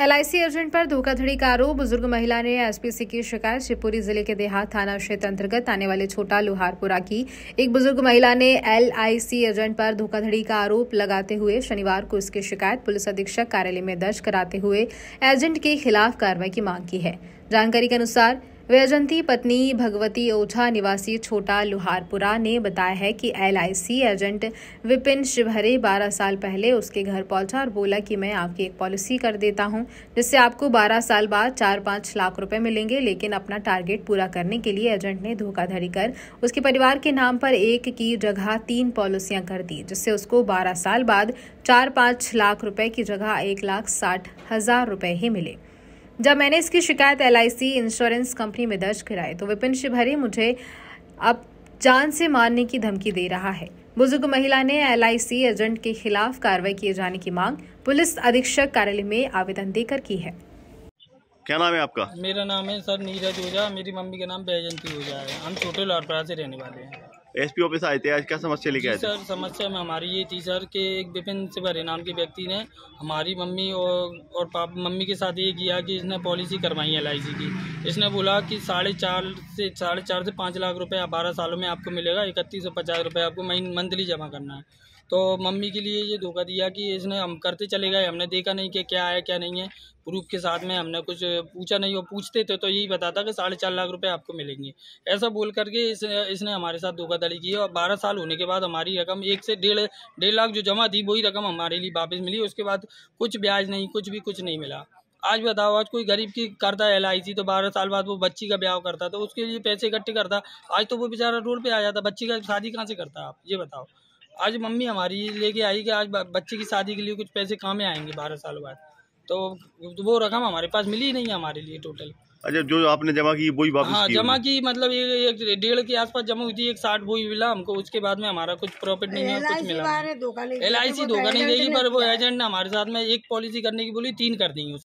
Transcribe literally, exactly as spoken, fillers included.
L I C agent पर धोखाधड़ी का आरोप। बुजुर्ग महिला ने एस पी सी की शिकायत। शिवपुरी जिले के देहात थाना क्षेत्र अंतर्गत आने वाले छोटा लुहारपुरा की एक बुजुर्ग महिला ने एल आई सी एजेंट पर धोखाधड़ी का आरोप लगाते हुए शनिवार को इसकी शिकायत पुलिस अधीक्षक कार्यालय में दर्ज कराते हुए एजेंट के खिलाफ कार्रवाई की मांग की है। जानकारी के अनुसार वैजंती पत्नी भगवती ओझा निवासी छोटा लुहारपुरा ने बताया है कि L I C agent Vipin Shivhare बारह साल पहले उसके घर पहुंचा और बोला कि मैं आपकी एक पॉलिसी कर देता हूं जिससे आपको बारह साल बाद चार पाँच लाख रुपए मिलेंगे। लेकिन अपना टारगेट पूरा करने के लिए एजेंट ने धोखाधड़ी कर उसके परिवार के नाम पर एक की जगह तीन पॉलिसियां कर दी, जिससे उसको बारह साल बाद चार पाँच लाख रुपए की जगह एक लाख साठ हजार रुपए ही मिले। जब मैंने इसकी शिकायत L I C insurance company में दर्ज कराई तो विपिन शिवहरे मुझे अब जान से मारने की धमकी दे रहा है। बुजुर्ग महिला ने एल आई सी एजेंट के खिलाफ कार्रवाई किए जाने की मांग पुलिस अधीक्षक कार्यालय में आवेदन देकर की है। क्या नाम है आपका? मेरा नाम है सर नीरज ओझा। मेरी मम्मी का नाम बैजंती ओझा है। हम छोटे लौटपड़ा से रहने वाले हैं। एस पी ऑफिस आए थे, आज क्या समस्या लेके आए थे? सर समस्या में हमारी ये थी सर कि एक विपिन शिवहरे नाम के व्यक्ति ने हमारी मम्मी और और पापा मम्मी के साथ ये किया कि इसने पॉलिसी करवाई एल आई सी की। इसने बोला कि साढ़े चार से साढ़े चार से पाँच लाख रुपए बारह सालों में आपको मिलेगा, इकतीस सौ पचास रुपये आपको मंथली जमा करना है। तो मम्मी के लिए ये धोखा दिया कि इसने हम करते चले गए। हमने देखा नहीं कि क्या है क्या नहीं है, प्रूफ के साथ में हमने कुछ पूछा नहीं। वो पूछते थे तो यही बताता कि साढ़े चार लाख रुपए आपको मिलेंगे, ऐसा बोल करके इस, इसने हमारे साथ धोखाधड़ी की। और बारह साल होने के बाद हमारी रकम एक से डेढ़ डेढ़ लाख जो जमा थी वही रकम हमारे लिए वापस मिली। उसके बाद कुछ ब्याज नहीं, कुछ भी कुछ नहीं मिला। आज बताओ, आज कोई गरीब की करता है एल आई सी तो बारह साल बाद वो बच्ची का ब्याह करता तो उसके लिए पैसे इकट्ठे करता। आज तो वो बेचारा रोड पे आ जाता। बच्ची का शादी कहाँ से करता? आप ये बताओ। आज मम्मी हमारी लेके आई कि आज बच्चे की शादी के लिए कुछ पैसे कहाँ में आएंगे बारह साल बाद, तो वो रकम हमारे पास मिली ही नहीं है हमारे लिए टोटल। अच्छा, जो आपने जमा की वही वापस हाँ की? जमा की मतलब एक डेढ़ के आसपास जमा हुई थी, एक साठ वही मिला हमको। उसके बाद में हमारा कुछ प्रॉफिट नहीं है, कुछ मिला। एल आई सी धोखा नहीं देगी, पर वो एजेंट ने हमारे साथ में एक पॉलिसी करने की बोली, तीन कर दी।